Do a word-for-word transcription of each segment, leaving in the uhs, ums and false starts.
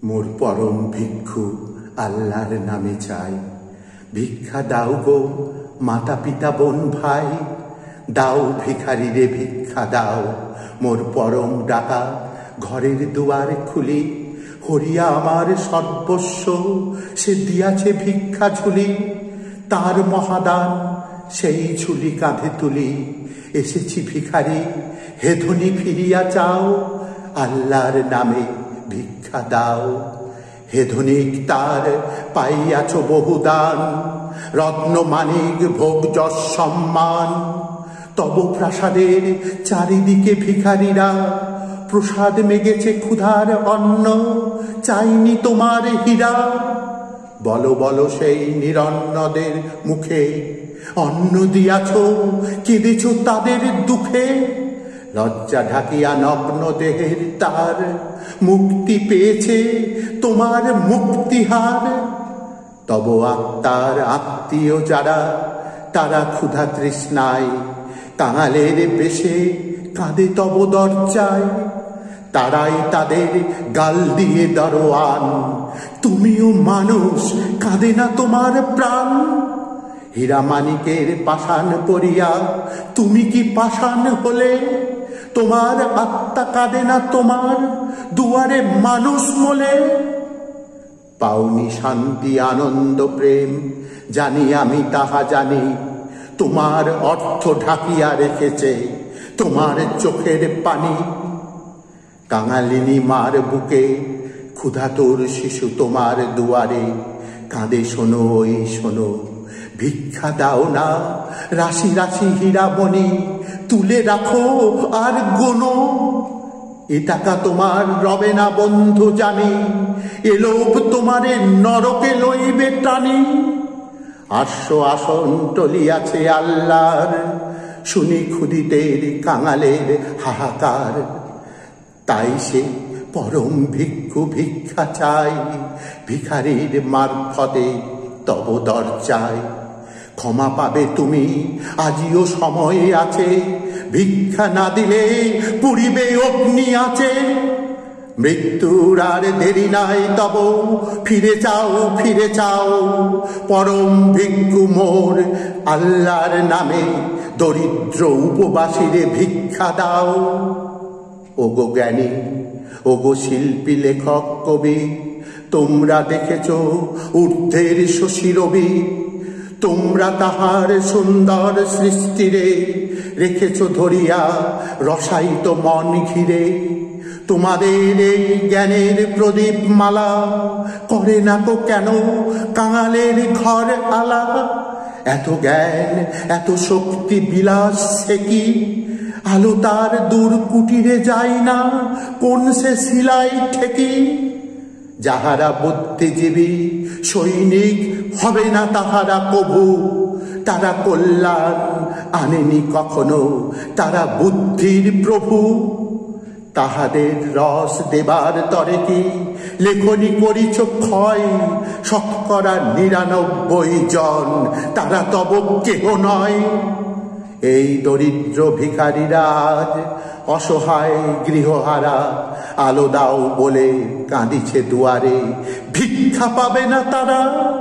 মোর পরম ভিক্ষু আল্লাহর নামে চাই, ভিক্ষা দাও গো মাতা পিতা বোন ভাই, দাও ভিখারি রে ভিক্ষা দাও। মোর পরম ডাকা ঘরের দুয়ার খুলি, হরিয়া আমার সর্বস্ব সে দিয়াছে ভিক্ষা ঝুলি। তার মহাদান সেই ঝুলি কাঁধে তুলি, এসেছি ভিখারি হে ধনী ফিরিয়া চাও, আল্লাহর নামে ভিক্ষা দাও। হে ধনিক তার পাইয়াছ বহুদান, রত্ন মানিক ভোগ যশ সম্মান। তব প্রাসাদের চারিদিকে ভিখারিরা, প্রসাদ মেগেছে ক্ষুধার অন্ন, চাইনি তোমার হীরা। বলো বলো সেই নিরন্নদের মুখে, অন্ন দিয়াছ কেঁদেছ তাদের দুঃখে। লজ্জা ঢাকিয়া নগ্ন দেহের তার, মুক্তি পেয়েছে তোমার মুক্তিহার। তব আত্মার আত্মীয় যারা, তারা ক্ষুধা তৃষ্ণায় কাঙালের বেশে কাঁদে তব দরজায়। তারাই তাদের গাল দিয়ে দরোয়ান, তুমিও মানুষ কাঁদে না তোমার প্রাণ। হীরা মানিকের পাষাণ পরিয়া তুমি কি পাষাণ হলে, তোমার আত্মা কাঁদে না তোমার দুয়ারে মানুষ মোলে। পাওনি শান্তি আনন্দ প্রেম জানি আমি তাহা জানি, তোমার অর্থ ঢাকিয়া রেখেছে তোমার চোখের পানি। কাঙালিনী মার বুকে ক্ষুধাতুর শিশু তোমার দুয়ারে কাঁদে শোনো ওই শোনো, ভিক্ষা দাও না রাশি রাশি হীরা মণি, তুলে রাখো আর গোনো। এ টাকা তোমার রবে না বন্ধু জানি, এ লোভ তোমারে নরকে লইবে টানি। আশ্ব আসন টলিয়াছে আল্লাহর, শুনি ক্ষুদিতের কাঙালের হাহাকার। তাই সে পরম ভিক্ষু ভিক্ষা চাই, ভিখারির মারফতে তব দরজায়। ক্ষমা পাবে তুমি আজিও সময় আছে, ভিক্ষা না দিলে পুড়িবে অগ্নি আছে। মৃত্যুর আর দেরি নাই তব, ফিরে চাও ফিরে চাও। পরম ভিক্ষু মোর আল্লাহর নামে, দরিদ্র উপবাসীরে ভিক্ষা দাও। ওগো জ্ঞানী ওগো শিল্পী লেখক কবি, তোমরা দেখেছ ঊর্ধ্বের শশী রবি। তোমরা তাহার সুন্দর সৃষ্টিরে রেখেছ ধরিয়া রসায়িত মন ঘিরে। তোমাদের এই জ্ঞানের প্রদীপ মালা করে না তো কেন কাঙালের ঘর আলা। এত জ্ঞান এত শক্তি বিলাস সে কি, আলো তার দূর কুটিরে যায় না কোন সে সিলাই ঠেকি। যাহারা বুদ্ধিজীবী সৈনিক হবে না তাহারা কভু, তারা কল্যাণ আনেনি কখনো, তারা বুদ্ধির প্রভু। তাহাদের রস দেবার তরে কি লেখনি করিছ ক্ষয়, শতকরা নিরানব্বই জন তারা তব কেহ নয়। এই দরিদ্র ভিখারিরা আজ অসহায় গৃহহারা, আলো দাও বলে কাঁদিছে দুয়ারে, ভিক্ষা পাবে না তারা।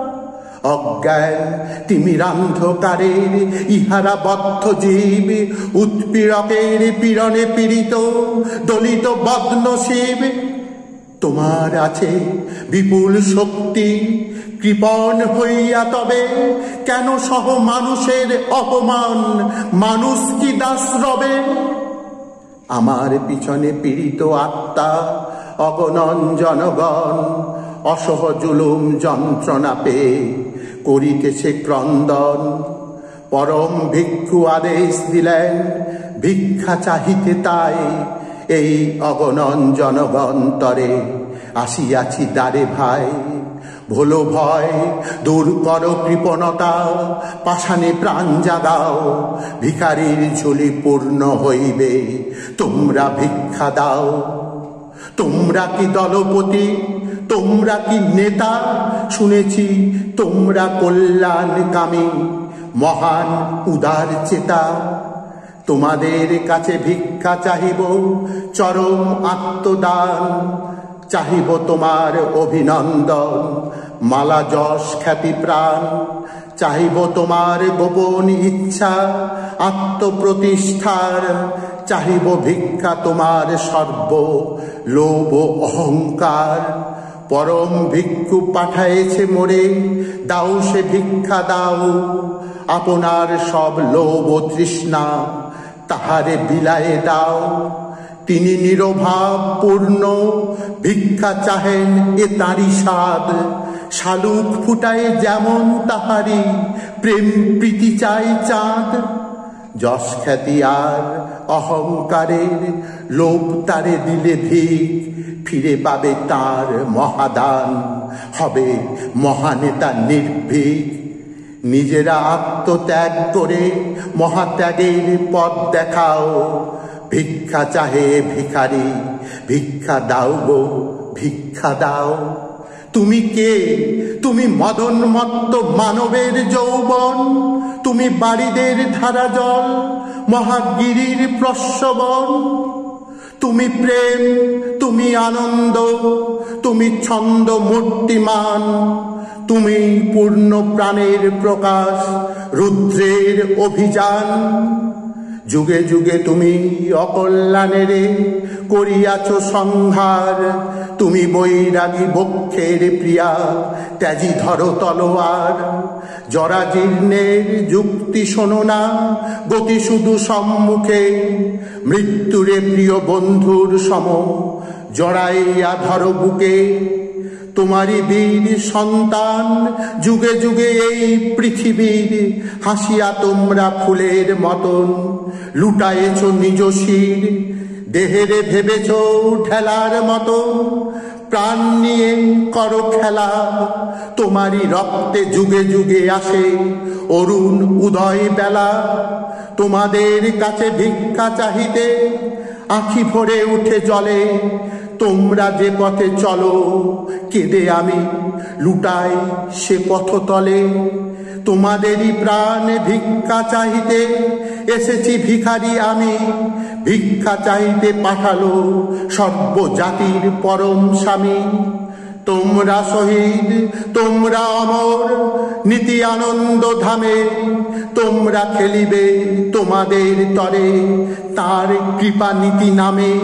অজ্ঞান তিমিরান্ধকারের ইহারা বদ্ধ জীব, উৎপীড়কের পীড়নে পীড়িত দলিত বদনসিব। তোমার আছে বিপুল শক্তি, কৃপণ হইয়া তবে কেন সহ মানুষের অপমান, মানুষ কি দাস রবে। আমার পিছনে পীড়িত আত্মা অগণন জনগণ, অসহ জুলুম যন্ত্রণা পেয়ে করিতেছে ক্রন্দন। পরম ভিক্ষু আদেশ দিলেন ভিক্ষা চাহিতে, তাই এই অগণন জনগণ তরে আসিয়াছি দ্বারে ভাই। ভোলো ভয় দূর করো কৃপণতা, পাষাণে প্রাণ জাগাও, ভিখারির ঝুলি পূর্ণ হইবে তোমরা ভিক্ষা দাও। তোমরা কি দলপতি, তোমরা কি নেতা, শুনেছি তোমরা কল্যাণকামী মহান উদার চেতা। তোমাদের কাছে ভিক্ষা চাহিব চরম আত্মদান, চাহিব তোমার অভিনন্দন, মালা যশ খ্যাতি প্রাণ। চাহিব তোমার গোপন ইচ্ছা আত্মপ্রতিষ্ঠার, চাহিব ভিক্ষা তোমার সর্ব লোভ অহংকার। পরম ভিক্ষু পাঠায়েছে মোরে, দাও সে ভিক্ষা দাও। আপনার সব লোভ তৃষ্ণা তাহারে বিলায়ে দাও। তিনি নিরভাব পূর্ণ, ভিক্ষা চাহেন এ তাঁরই স্বাদ। শালুক ফুটায় যেমন তাহারি, প্রেম প্রীতি চাই চাঁদ। যশ খ্যাতি আর অহংকারের লোভ তারে দিলে ভিক, ফিরে পাবে তার মহাদান, হবে মহানেতা নির্ভীক। নিজেরা আত্মত্যাগ করে মহাত্যাগের পথ দেখাও। ভিক্ষা চাহে ভিখারি, ভিক্ষা দাও গো ভিক্ষা দাও। তুমি কে? তুমি মদনমত্ত মানবের যৌবন, তুমি বাড়িদের ধারা জল, মহাগিরির প্রস্রবণ। তুমি প্রেম, তুমি আনন্দ, তুমি ছন্দ মূর্তিমান, তুমি পূর্ণ প্রাণের প্রকাশ, রুদ্রের অভিযান। যুগে যুগে তুমি অকল্যাণেরে করিয়াছ সংহার, তুমি বৈরাগী বক্ষের প্রিয়া, ত্যাজি ধরো তলোয়ার। জরাজীর্ণের যুক্তি শোনো না, গতি শুধু সম্মুখে, মৃত্যুরে প্রিয় বন্ধুর সম জড়াইয়া ধরো বুকে। তোমারই বীর সন্তান যুগে যুগে এই পৃথিবীর, হাসিয়া তোমরা ফুলের মতন লুটায়েছ নিজ শির। দেহেরে ভেবেছ ঠেলার মতন, প্রাণ নিয়ে করো খেলা। তোমারই রক্তে যুগে যুগে আসে অরুণ উদয় বেলা। তোমাদের কাছে ভিক্ষা চাহিতে আঁখি ভরে উঠে জলে। তোমরা যে পথে চলো কেঁদে আমি লুটাই সে পথতলে। তোমাদেরই প্রাণ ভিক্ষা চাহিতে এসেছি ভিখারি আমি, ভিক্ষা চাইতে পাঠালো সর্বজাতির পরম স্বামী। তোমরা শহীদ, তোমরা অমর, নীতি আনন্দ ধামে। তোমরা খেলিবে তোমাদের তরে তার কৃপা নীতি নামে।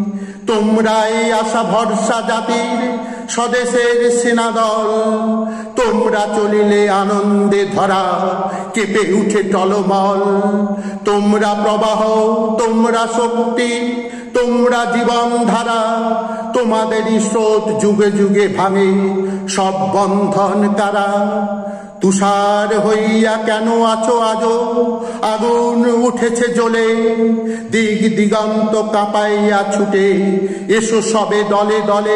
তোমরাই আশা ভরসা জাতির, স্বদেশের সেনাদল। তোমরা চলিলে আনন্দে ধরা কেঁপে উঠে টলমল। তোমরা প্রবাহ, তোমরা শক্তি, তোমরা জীবন ধারা। তোমাদেরই স্রোত যুগে যুগে ভাঙে সব বন্ধন কারা। তুষার হইয়া কেন আছো আজো, আগুন উঠেছে জ্বলে। দিগ দিগন্ত কাঁপাইয়া ছুটে এসো সবে দলে দলে।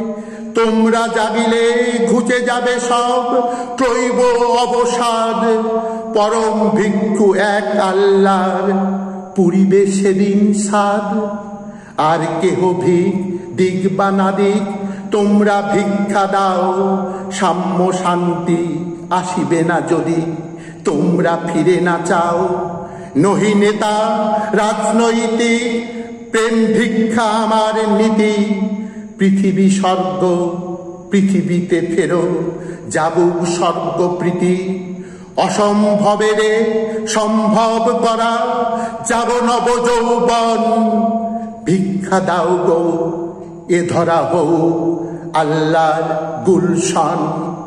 তোমরা জাগিলে ঘুচে যাবে সব ক্রৈব অবসাদ। পরম ভিক্ষু এক আল্লাহর পুরিবে সেদিন সাদ। আর কেহ ভিক দিক বা না দিক, তোমরা ভিক্ষা দাও। সাম্য শান্তি আসিবে না যদি তোমরা ফিরে না চাও। নহি নেতা রাজনৈতিক, প্রেম ভিক্ষা আমার নীতি। পৃথিবী স্বর্গ, পৃথিবীতে ফেরো যাবুক স্বর্গ প্রীতি। অসম্ভবেরে সম্ভব করা যাব নব যৌবন। ভিক্ষা দাও গো এ ধরা হও আল্লাহর গুলশান।